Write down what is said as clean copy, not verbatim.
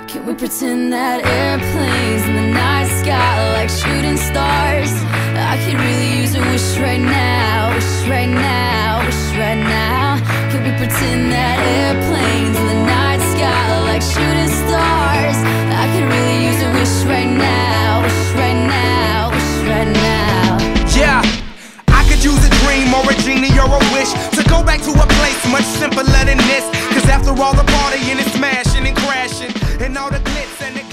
Can we pretend that airplanes in the night sky are like shooting stars? I could really use a wish right now, wish right now, wish right now. Can we pretend that airplanes in the night sky are like shooting stars? I could really use a wish right now, wish right now, wish right now. Yeah, I could use a dream or a genie or a wish to go back to a place much simpler than this. Cause after all the partying and smashing and crashing and all the glitz and the